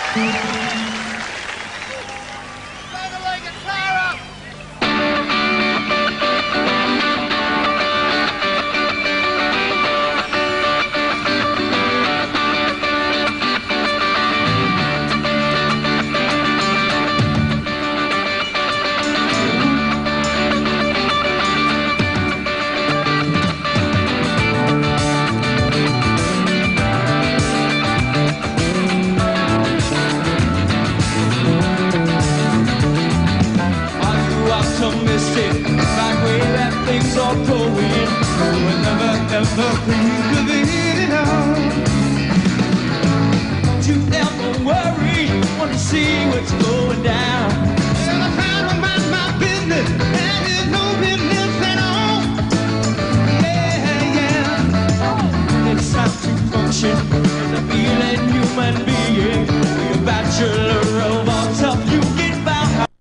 Things are going, we'll never ever prove to be enough. Don't you ever worry, wanna see what's going down. Well, I try to mind my business, and there's no business at all. Yeah, yeah. It's time to function as a feeling human being. Be a bachelor of all tough you get by.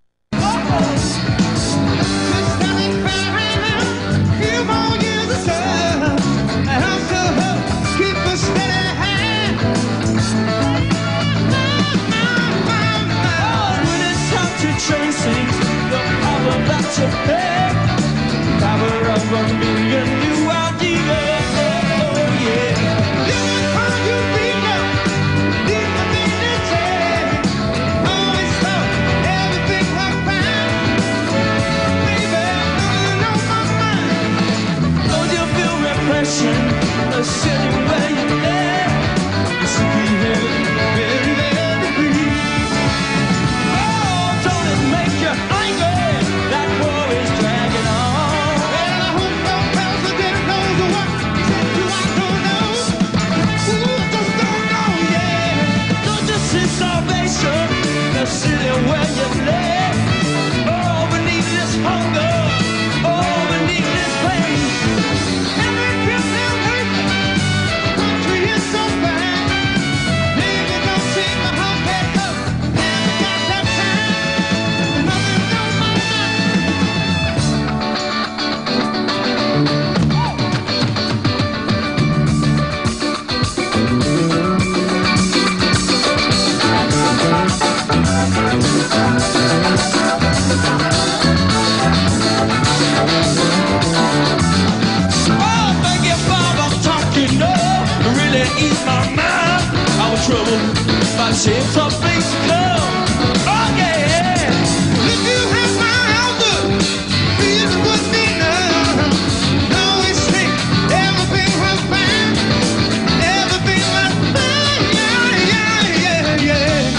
Power of a million new ideas. Oh yeah. Every time you think of deeper than the day, always thought everything was fine. Baby, you know my mind. Don't you feel repression sitting where you lay? You should be heaven, very, very free. Oh, don't it make you angry? That war is dragging on. Well, I hope no president knows what do I don't know. Ooh, just don't know, yeah. Don't you see salvation in the city where you live? Oh, beneath this hunger, oh, beneath this pain. Every trip and hurt, the country is so bad. Maybe don't see my heart head up. Never got that time. Nothing on my mind. Oh, thank you, Bob. I'm talking, no, really ease my mind. I was troubled by shame, some things to come. Oh, yeah. If you had my outlook, this would be enough. No, it's slick, everything was fine. Everything was fine, yeah, yeah, yeah, yeah.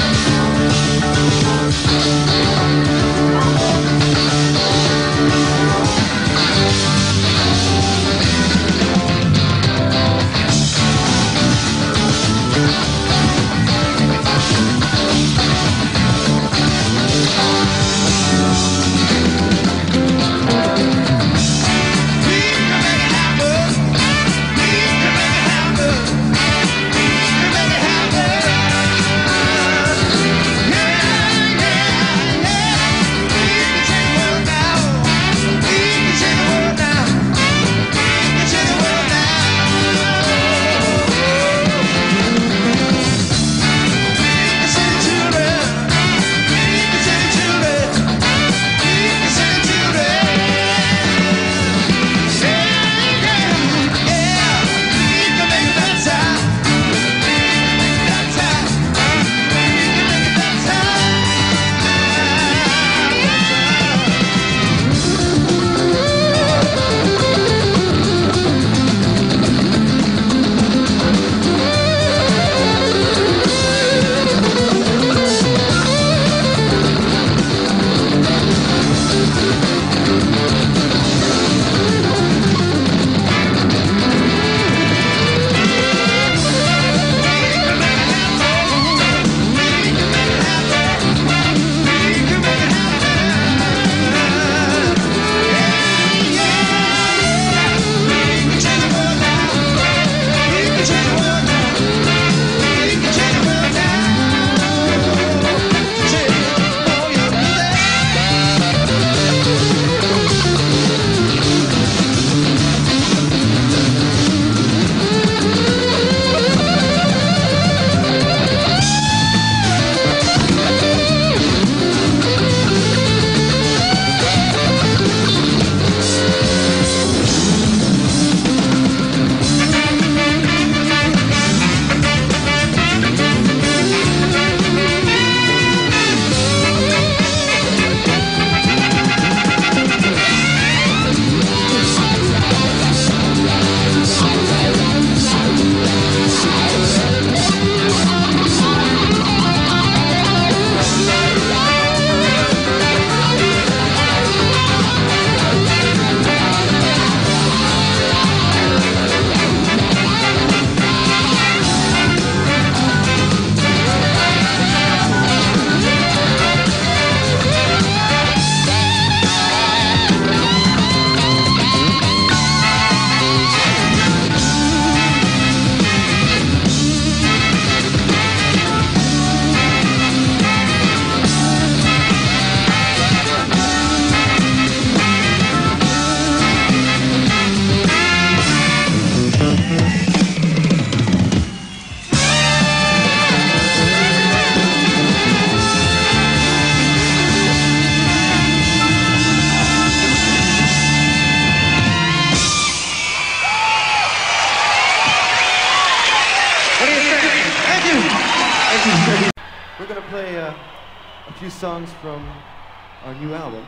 gonna play a few songs from our new album.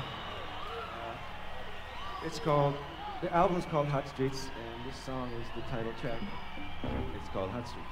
The album's called Hot Streets, and this song is the title track. It's called Hot Streets.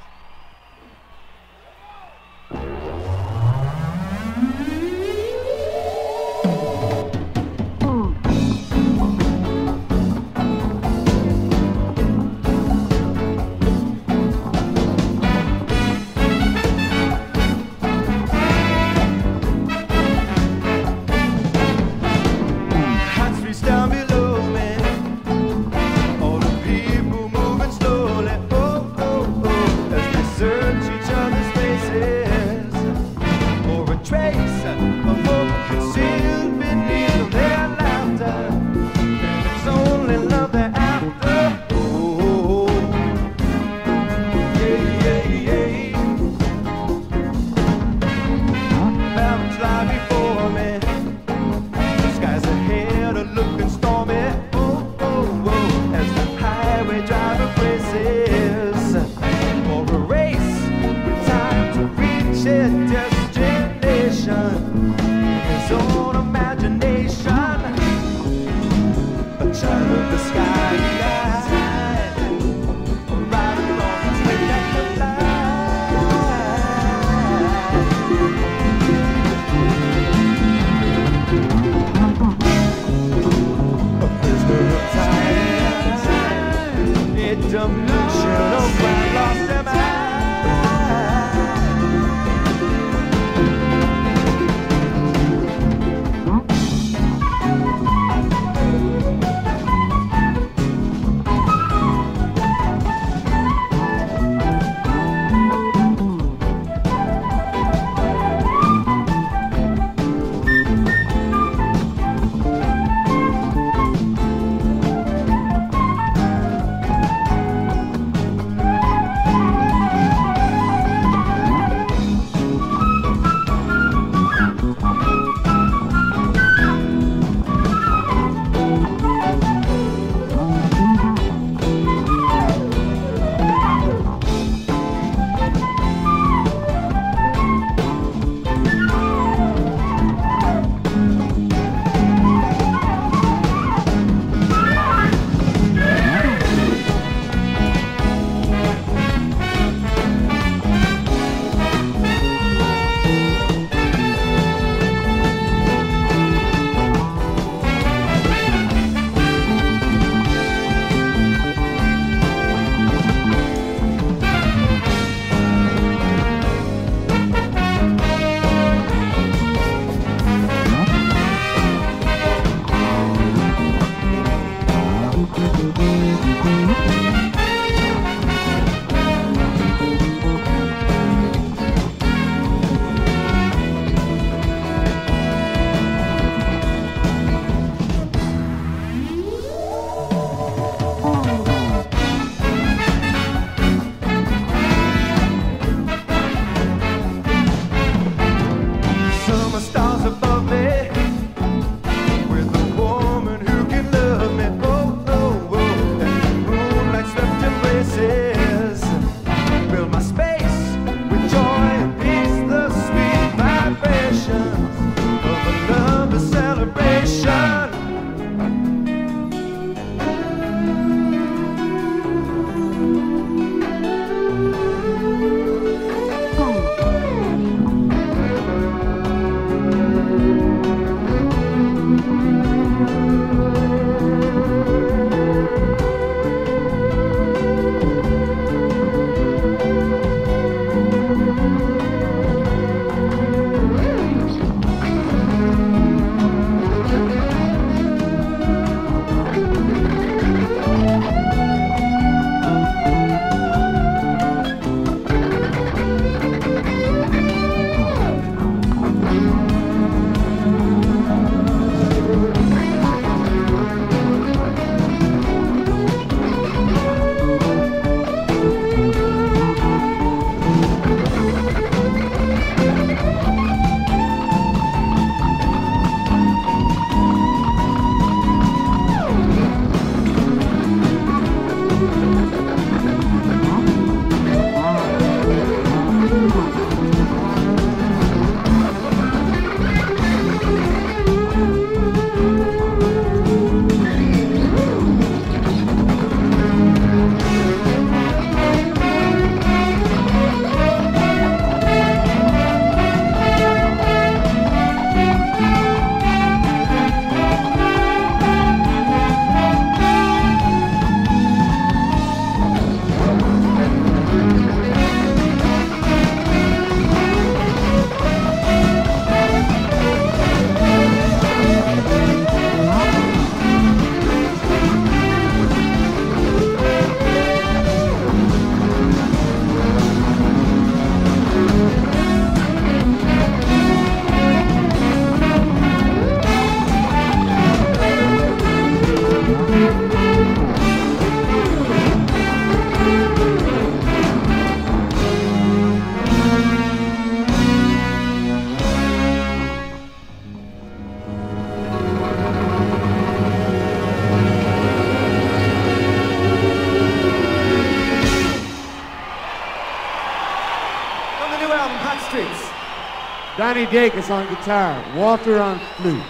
Danny Dacus on guitar, Walter on flute.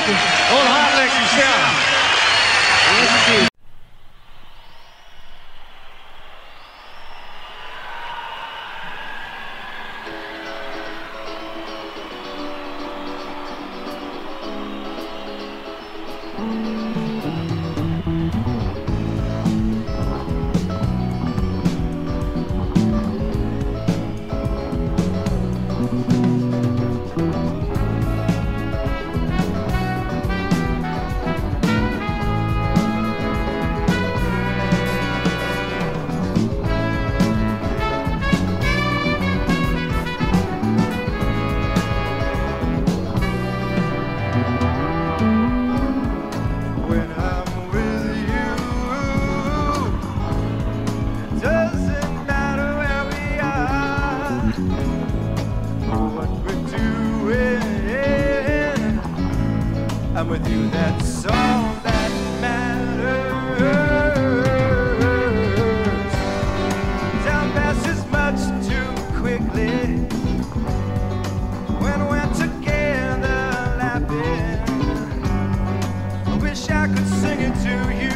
Lekker. Onhartelijk gezellig. When I'm with you, it doesn't matter where we are or what we're doing. I'm with you, that's all that matters. Time passes much too quickly when we're together laughing. I wish I could sing it to you.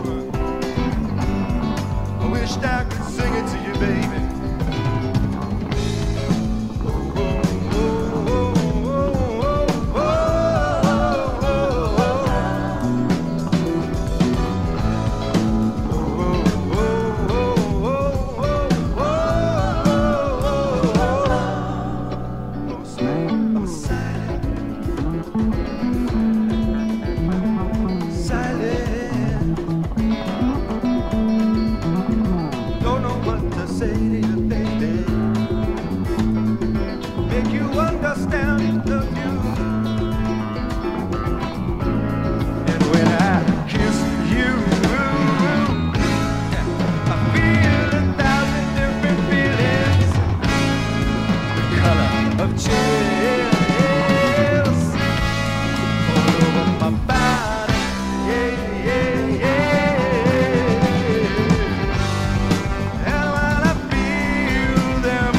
I wish I could sing it to you, baby. I'm silent. Silent. Don't know what to say to you, baby. Make you understand the view. And when I kiss you, I feel 1,000 different feelings. The color of chills all over my body. Yeah, yeah, yeah. And while I feel them,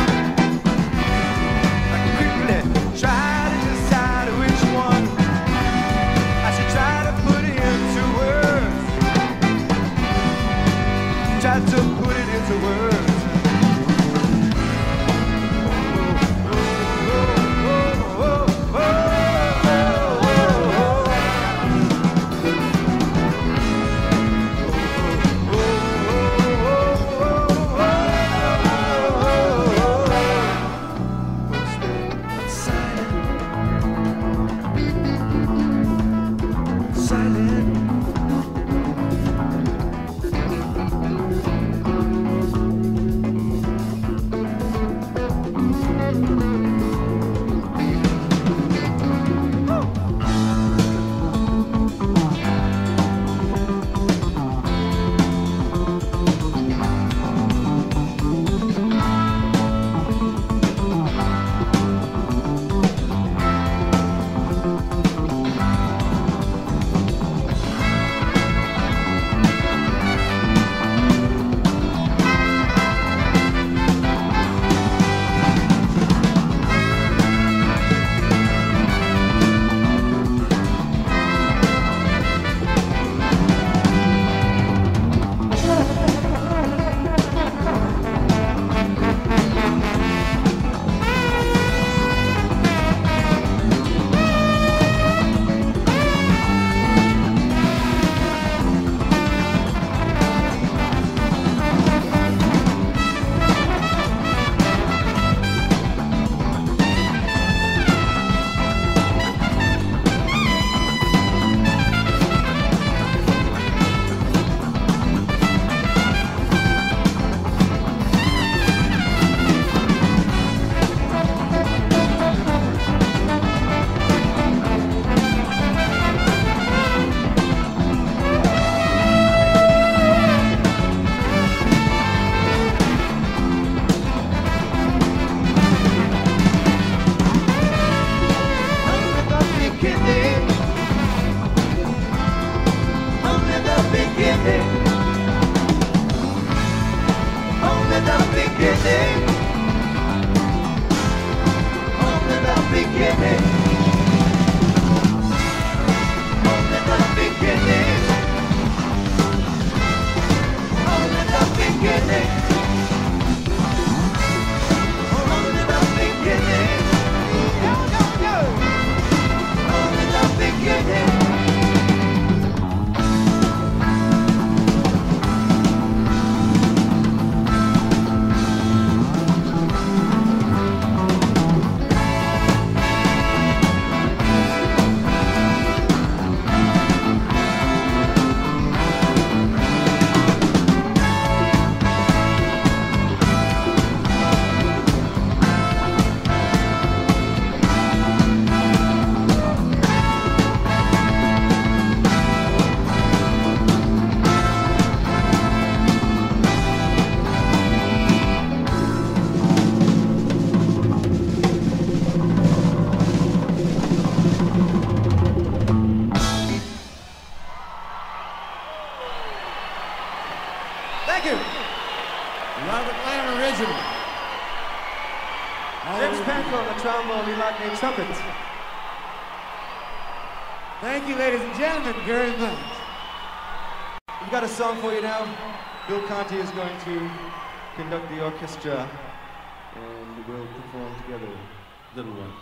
I quickly try to decide which one I should try to put into words. Try to put it into words. Silent. beginning. Thank you, ladies and gentlemen, very much. We've got a song for you now. Bill Conti is going to conduct the orchestra, and we'll perform together, Little One.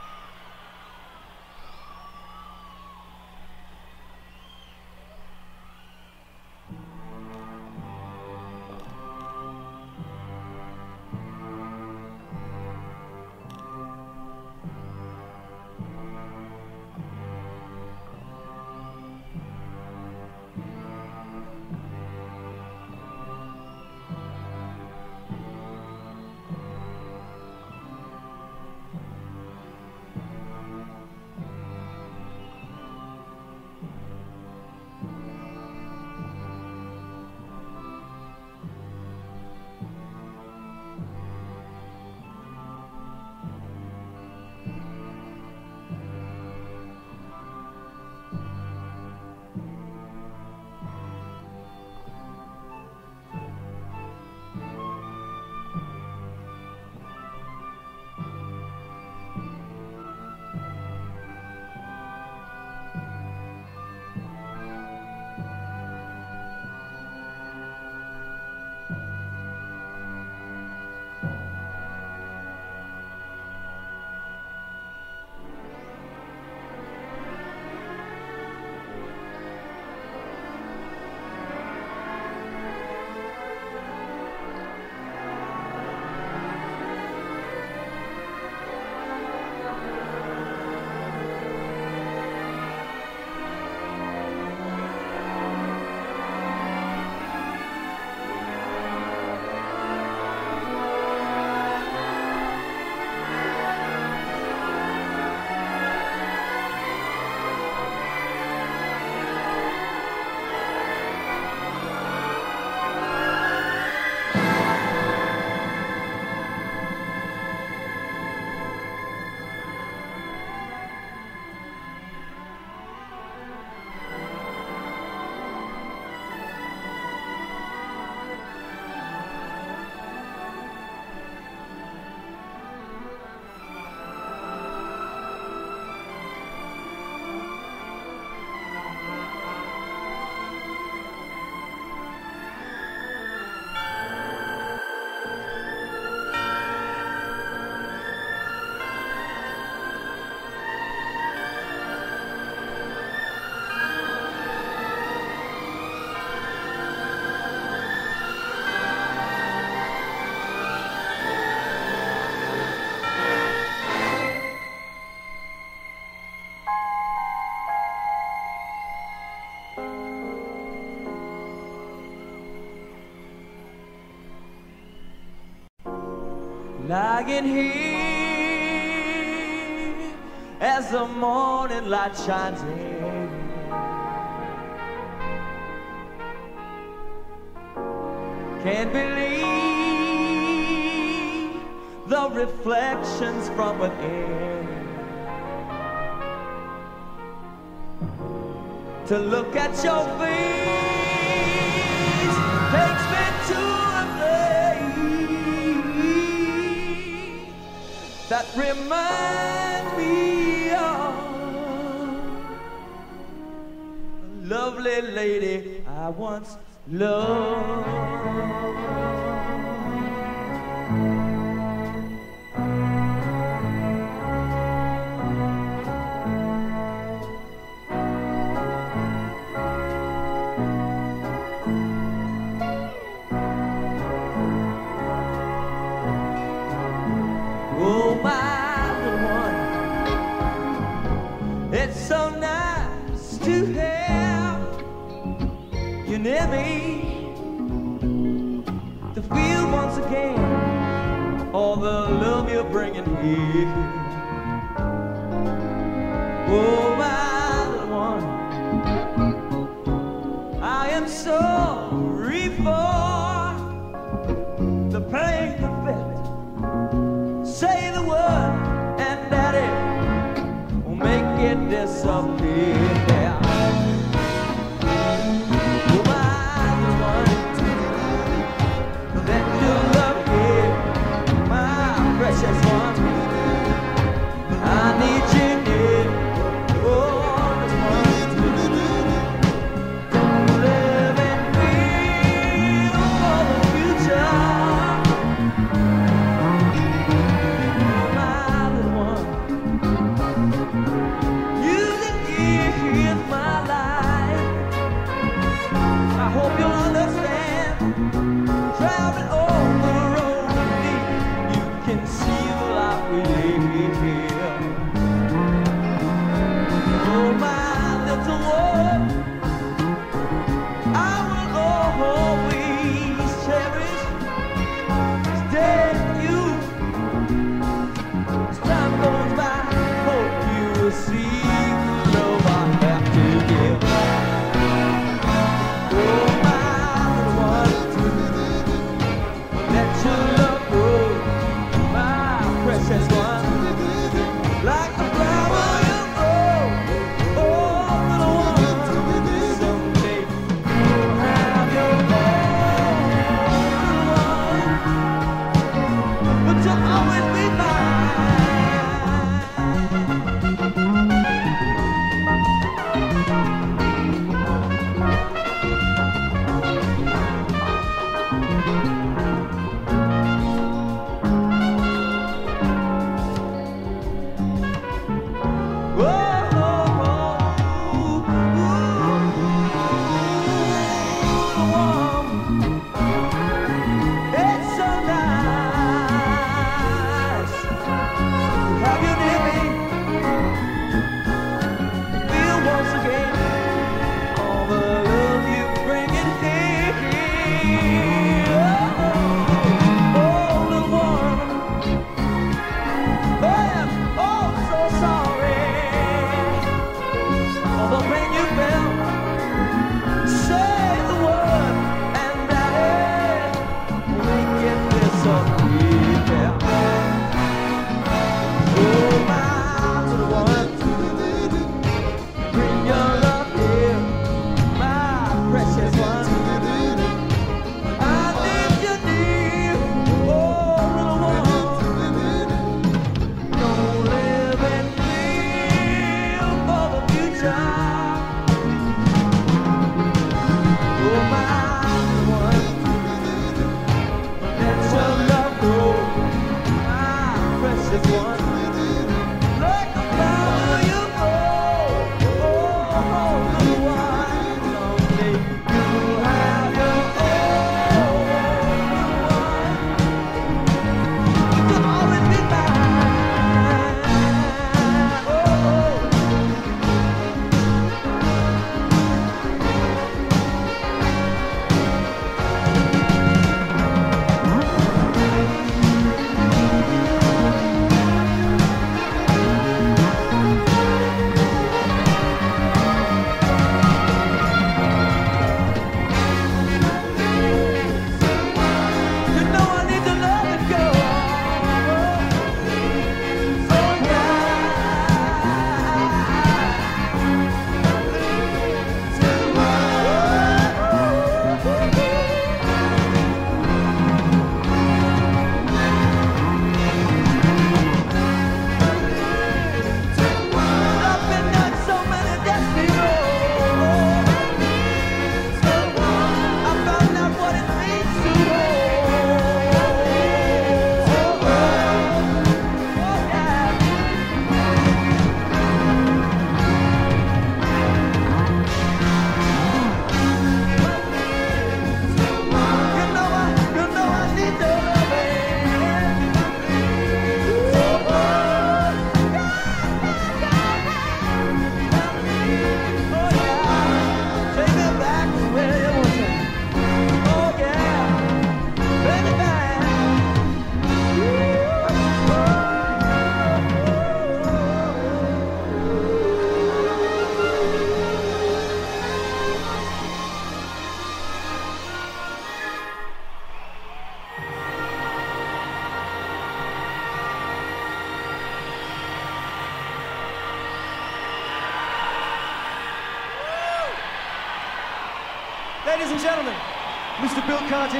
Lying here as the morning light shines in, can't believe the reflections from within. To look at your face takes me to a place that reminds me of a lovely lady I once loved. Oh, my little one, it's so nice to have you near me, to feel once again all the love you're bringing here. Oh, my little one, I am sorry for the pain you felt. Say the word and daddy will make it disappear. Oh, my little one, let your love here, my precious one. I need you near, oh, this one. Ladies and gentlemen, Mr. Bill Conti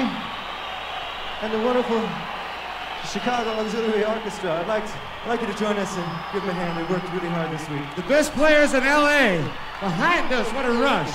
and the wonderful Chicago Auxiliary Orchestra. I'd like you to join us and give them a hand. They worked really hard this week. The best players in LA. Behind us, what a rush.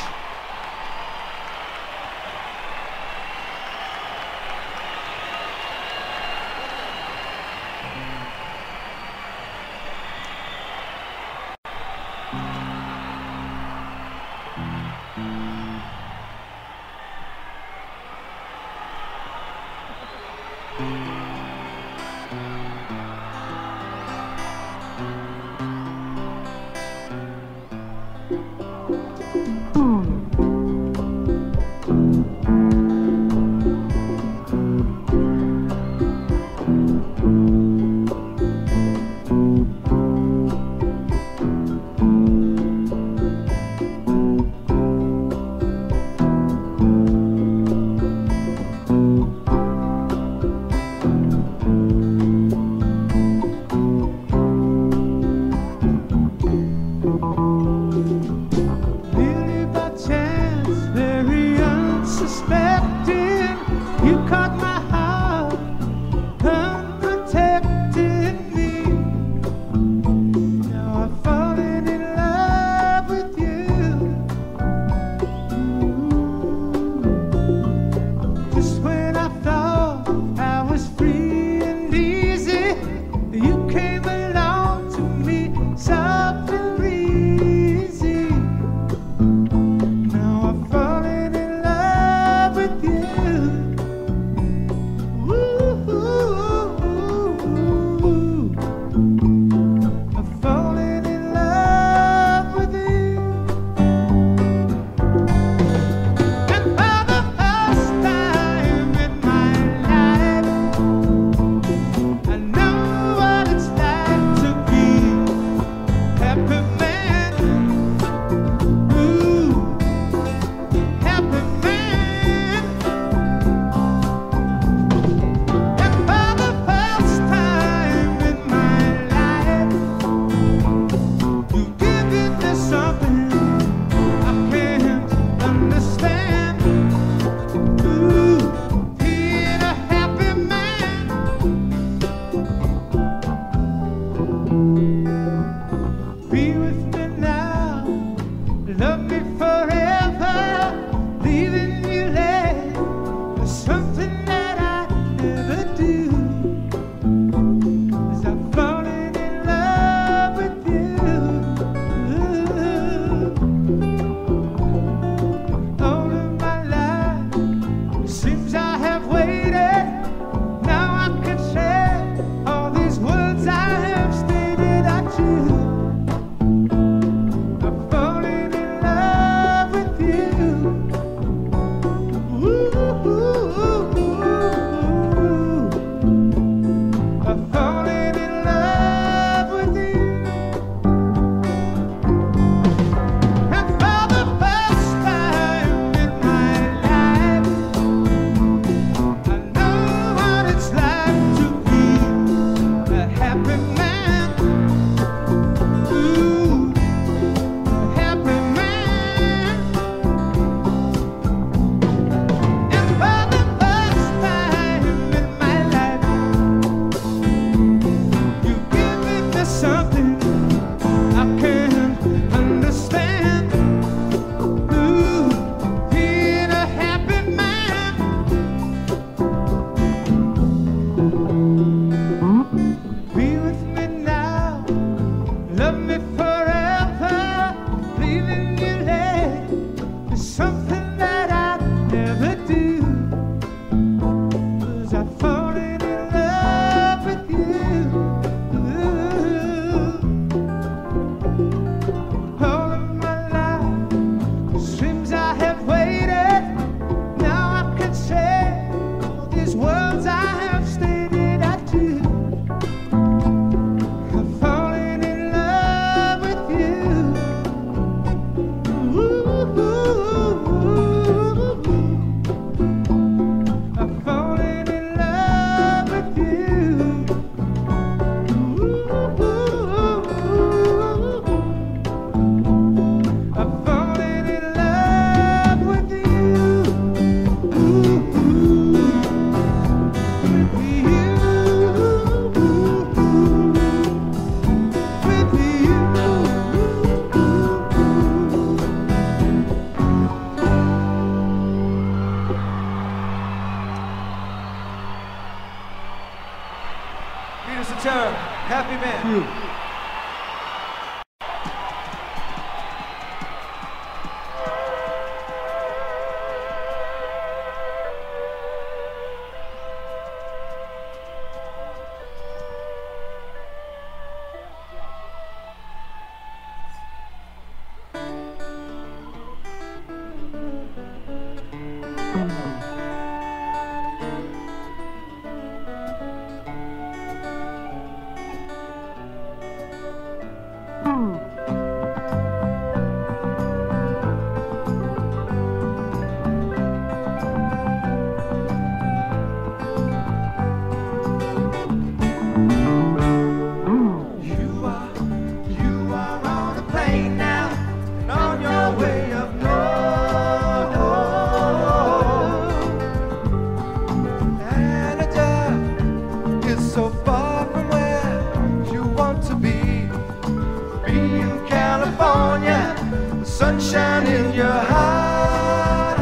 Sunshine in your heart,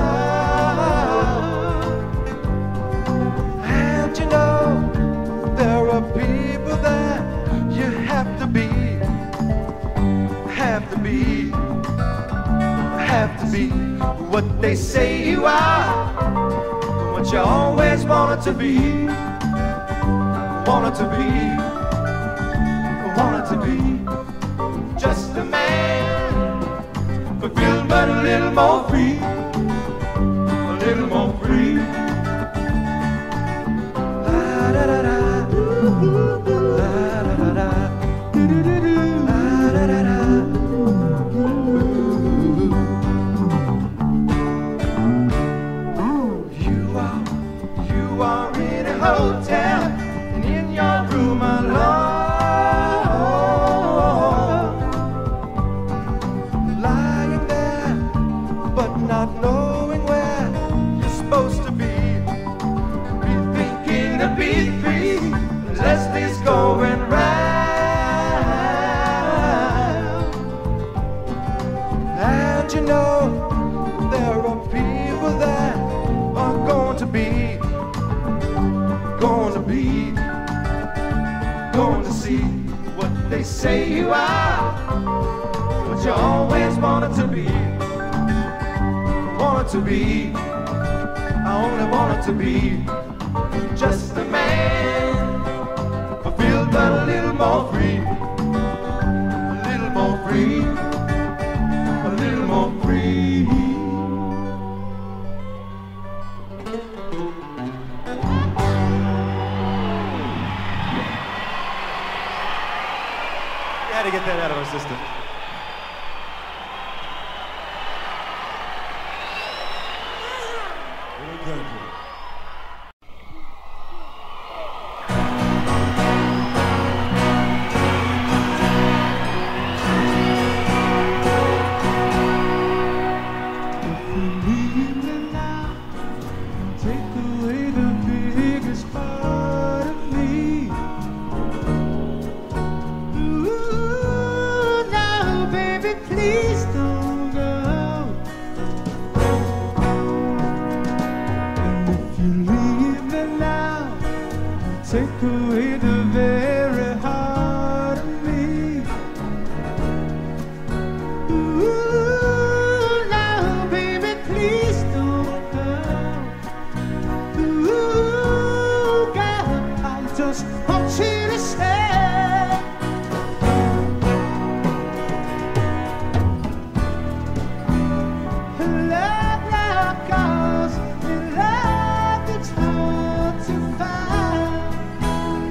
and you know there are people that you have to be what they say you are, what you always wanted to be, just a man, fulfilled but a little more free, a little more free. La da da da, la da da da, la da da da. You are in a hotel and in your room alone, lying there but not knowing where you're supposed to be thinking to be free. Leslie's going round, and you know there are people that are going to see what they say you are, what you always wanted to be, I only wanted to be just a man, fulfilled but a little more free, a little more free, a little more free. To get that out of our system. Take away the very heart of me. Ooh, now baby, please don't go. Ooh, girl, I just want you to stay. Love, love, 'cause in love it's hard to find.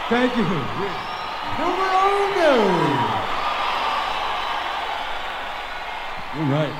Thank you. Numero uno. You're right.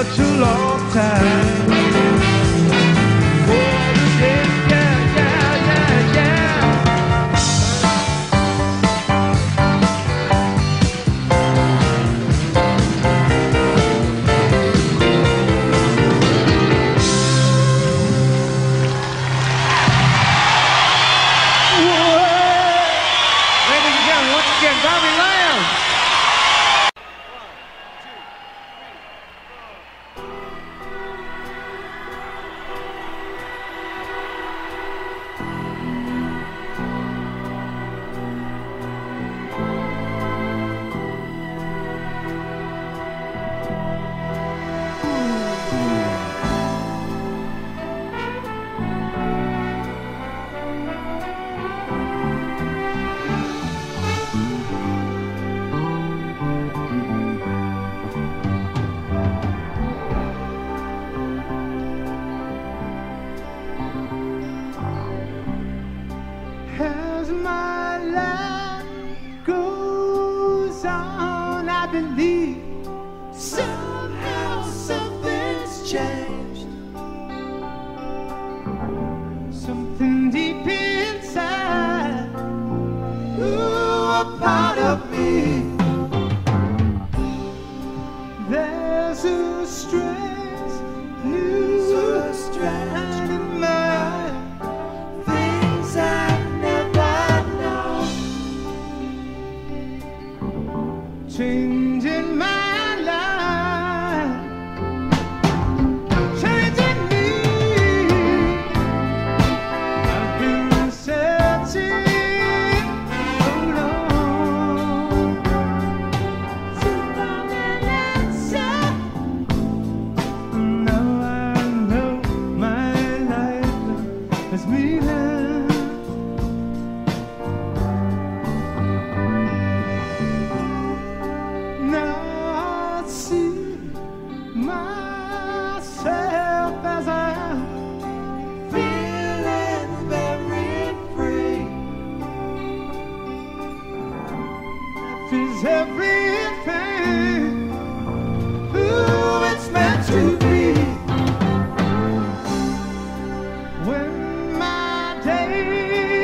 such a long time. Oh, yeah, yeah, yeah, yeah. Ladies and gentlemen, once again, Bobby Lamb. As my life goes on, I believe somehow something's changed. Something deep inside, ooh, a part of me. There's a strange new strand in my things I've never known, changing my life, changing me. I've been searching so long to find an answer. Now I know my life has meaning. Now I see myself as I am, feeling very free. Life is everything, ooh, it's meant to be. When my day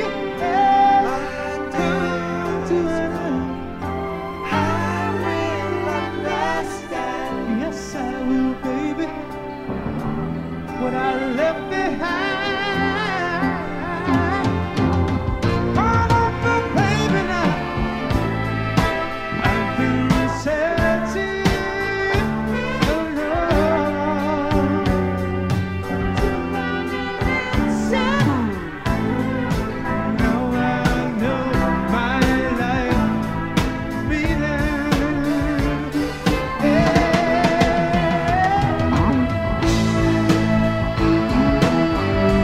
comes to an end, I will understand. Yes, I will, baby. What I left behind. All over, baby, now. I've been searching so long to find an answer. Now I know my life meaning. Yeah.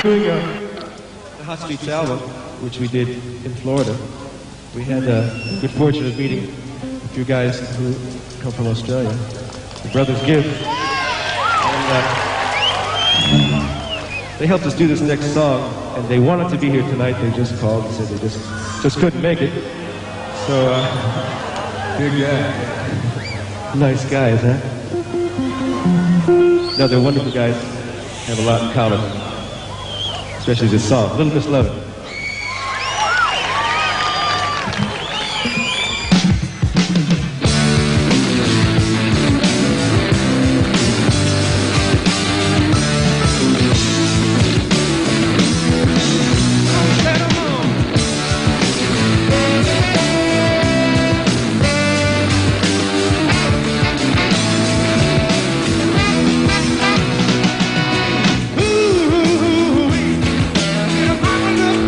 doing the Hot Streets album, which we did in Florida. We had the good fortune of meeting a few guys who come from Australia, the Brothers Gibb. And they helped us do this next song, and they wanted to be here tonight. They just called and said they just couldn't make it. So, good guy. Nice guys, huh? No, they're wonderful guys. Have a lot in common, especially this song, Little Miss Lovin'. Ooh,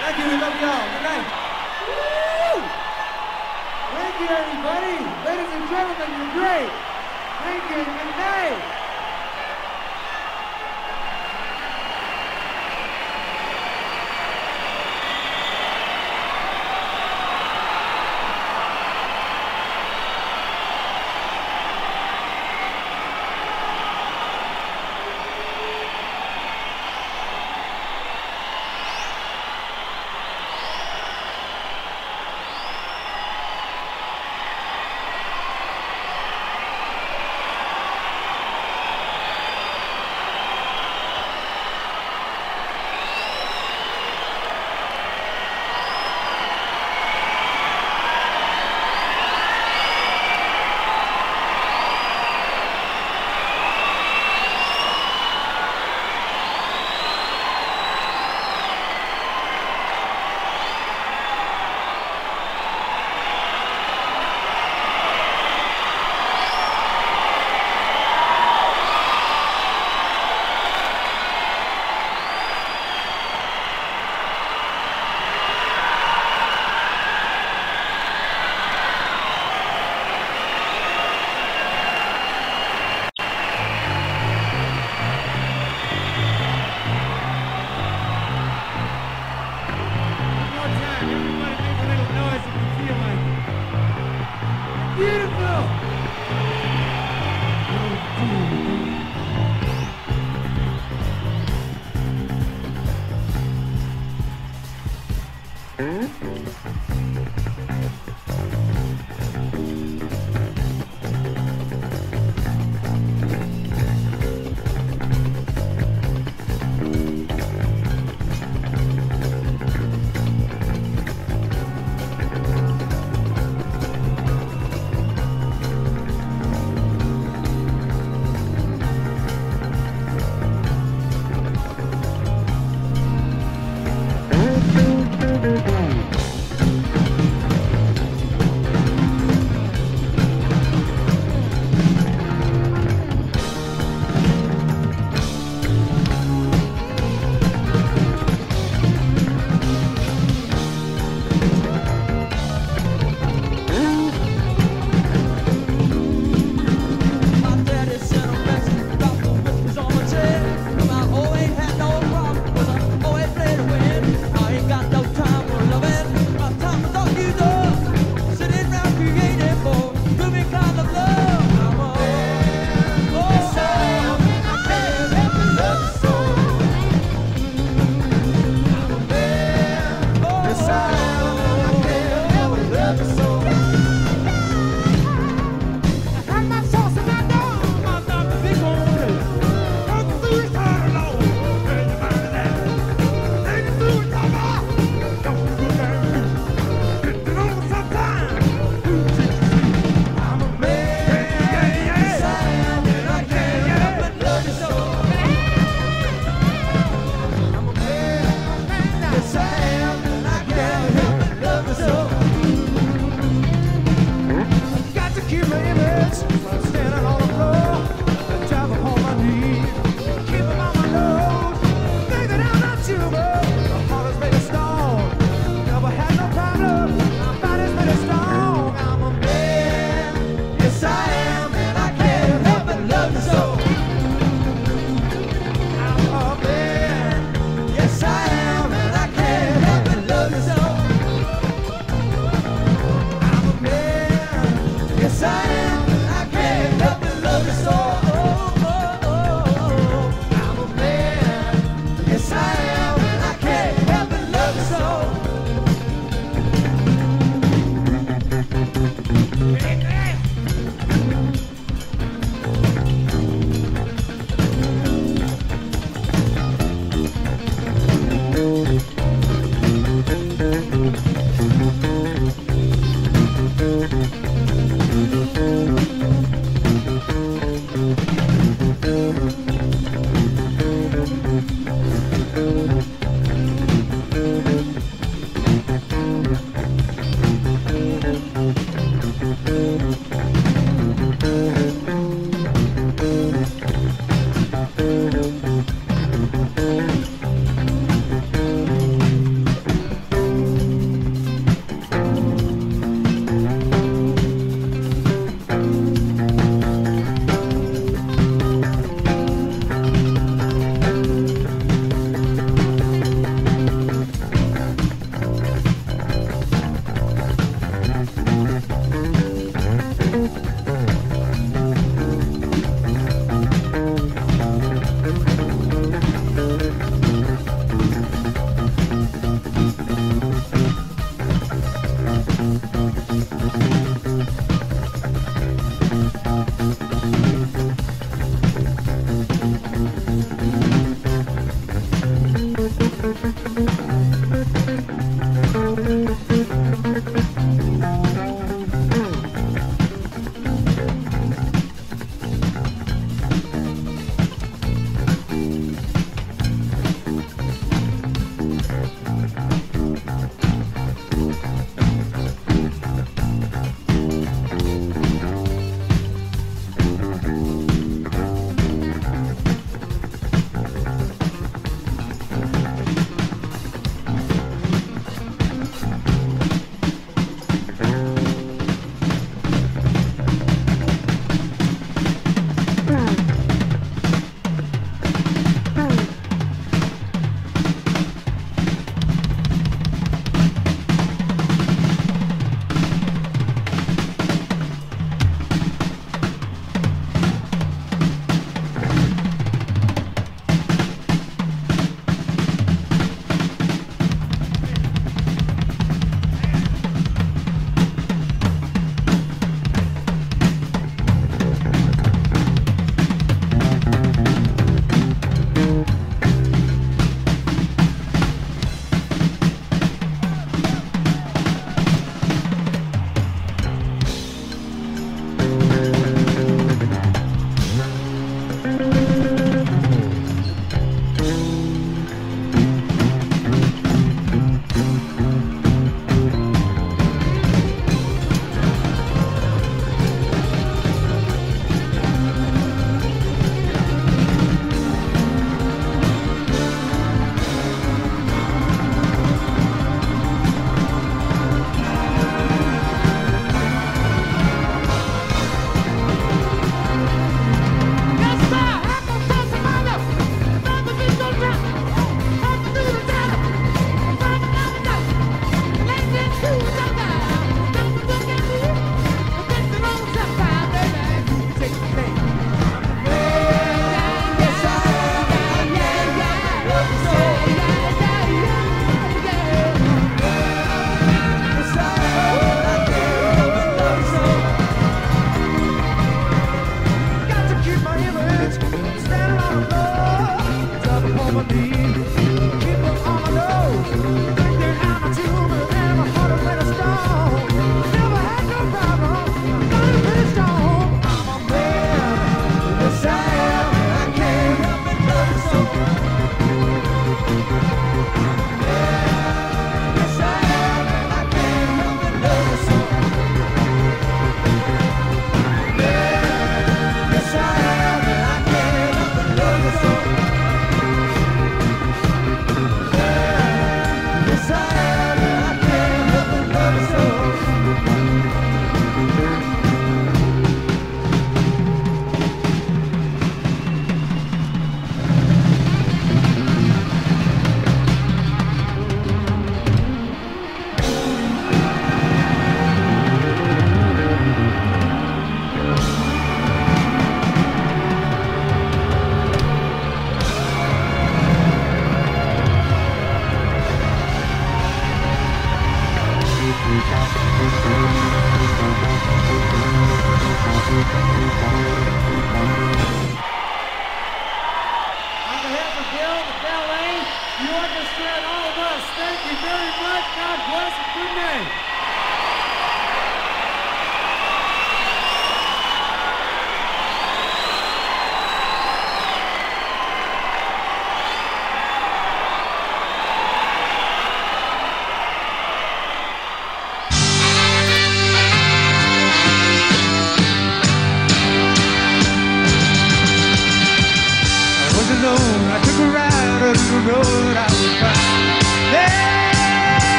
Thank you. We love y'all. Good night. Woo! Thank you, everybody. Ladies and gentlemen, you're great. Thank you. Good night.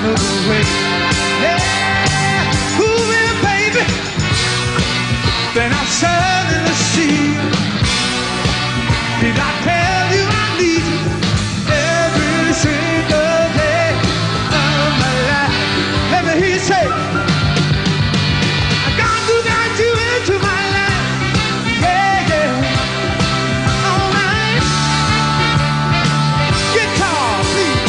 away. Yeah, moving, baby. Then I suddenly see you. Did I tell you I need you every single day of my life? Let me hear you say, I got you into my life. Yeah, yeah. All right. Guitar, please.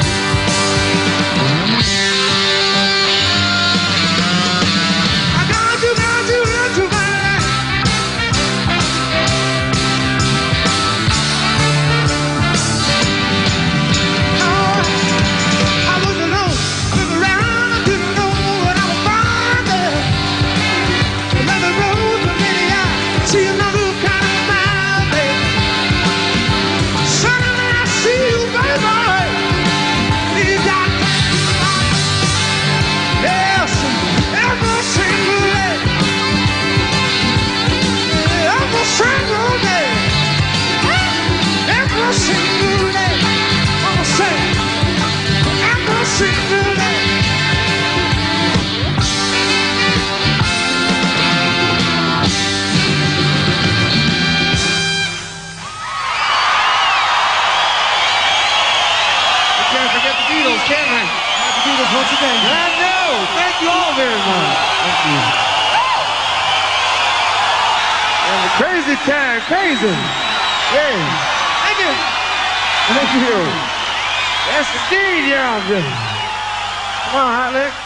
I got you into my life. I was alone, looked around, I didn't know what I was finding. Another road for many eyes, see another kind of smile, baby. Suddenly I see you, baby. You got yes, every single day, every single day, every single day. I'ma say, every single day. We can't forget the Beatles, can we? Happy Beatles once again. I know. Thank you all very much. Thank you. And the crazy time, crazy. Hey, thank you. Thank you. Yes, indeed, y'all. Come on, Hot Lick.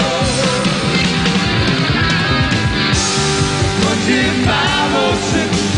Five or six